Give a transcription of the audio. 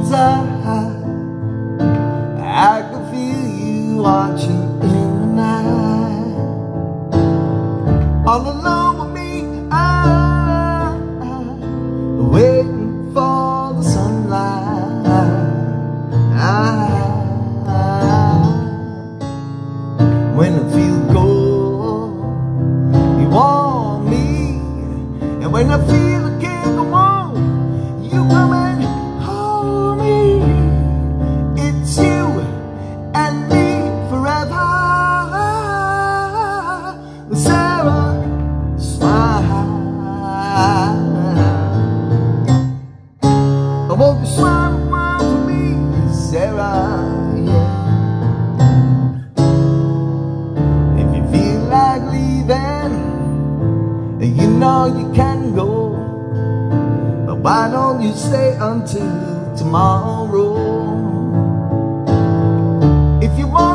woman's eye, I can feel you watching in the night. All alone with me, waiting for the sunlight. When I feel cold, you warm me, and when I feel I can't go on, you come and hold me. It's you and me forever. Sarah, smile. I won't you smile a while for me, Sarah, yeah. If you feel like leaving, you know you can go, but why don't you stay until tomorrow? If you want